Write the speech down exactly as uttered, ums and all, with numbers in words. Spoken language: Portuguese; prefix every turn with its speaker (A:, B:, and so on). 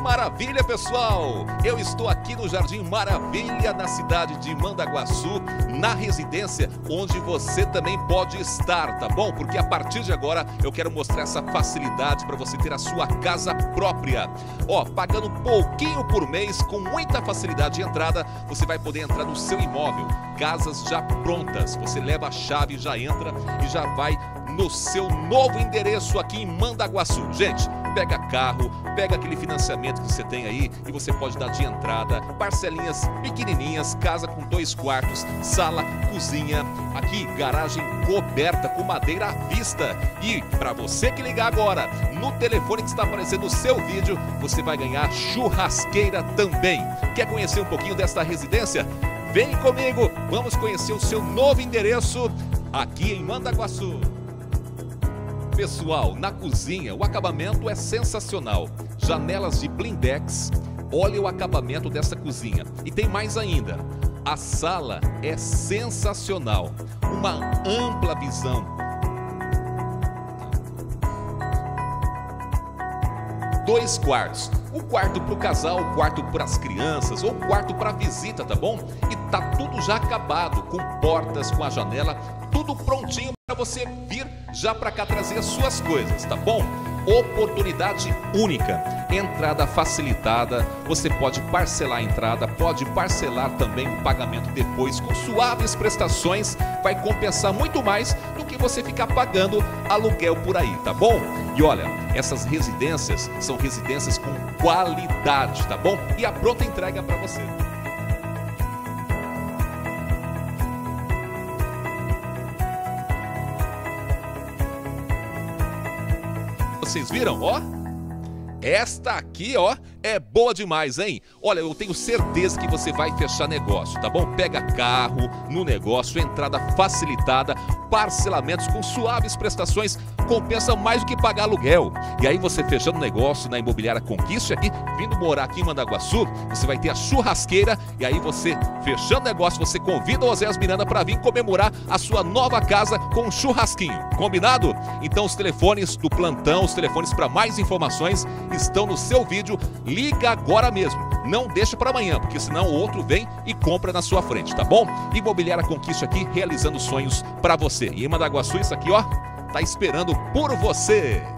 A: maravilha, pessoal! Eu estou aqui no Jardim Maravilha, na cidade de Mandaguaçu, na residência onde você também pode estar, tá bom? Porque a partir de agora eu quero mostrar essa facilidade para você ter a sua casa própria. Ó, pagando pouquinho por mês, com muita facilidade de entrada, você vai poder entrar no seu imóvel. Casas já prontas, você leva a chave, já entra e já vai no seu novo endereço aqui em Mandaguaçu. Gente, pega carro, pega aquele financiamento que você tem aí e você pode dar de entrada, parcelinhas pequenininhas, casa com dois quartos, sala, cozinha, aqui garagem coberta com madeira à vista. E para você que ligar agora no telefone que está aparecendo no seu vídeo, você vai ganhar churrasqueira também. Quer conhecer um pouquinho desta residência? Vem comigo, vamos conhecer o seu novo endereço aqui em Mandaguaçu. Pessoal, na cozinha o acabamento é sensacional. Janelas de blindex, olha o acabamento dessa cozinha. E tem mais ainda, a sala é sensacional, uma ampla visão. Dois quartos, o quarto para o casal, o quarto para as crianças ou o quarto para visita, tá bom? E tá tudo já acabado, com portas, com a janela, tudo prontinho para você vir já para cá trazer as suas coisas, tá bom? Oportunidade única, entrada facilitada, você pode parcelar a entrada, pode parcelar também o pagamento depois com suaves prestações, vai compensar muito mais do que você ficar pagando aluguel por aí, tá bom? E olha, essas residências são residências com qualidade, tá bom? E a pronta entrega para você. Vocês viram, ó? Esta aqui, ó, é boa demais, hein? Olha, eu tenho certeza que você vai fechar negócio, tá bom? Pega carro no negócio, entrada facilitada, parcelamentos com suaves prestações, compensa mais do que pagar aluguel. E aí você fechando negócio na Imobiliária Conquista aqui, vindo morar aqui em Mandaguaçu, você vai ter a churrasqueira e aí você, fechando negócio, você convida o Oséias Miranda para vir comemorar a sua nova casa com um churrasquinho. Combinado? Então os telefones do plantão, os telefones para mais informações estão no seu vídeo. Liga agora mesmo, não deixa para amanhã, porque senão o outro vem e compra na sua frente, tá bom? Imobiliária Conquista aqui, realizando sonhos para você. E em Mandaguaçu, isso aqui, ó, tá esperando por você.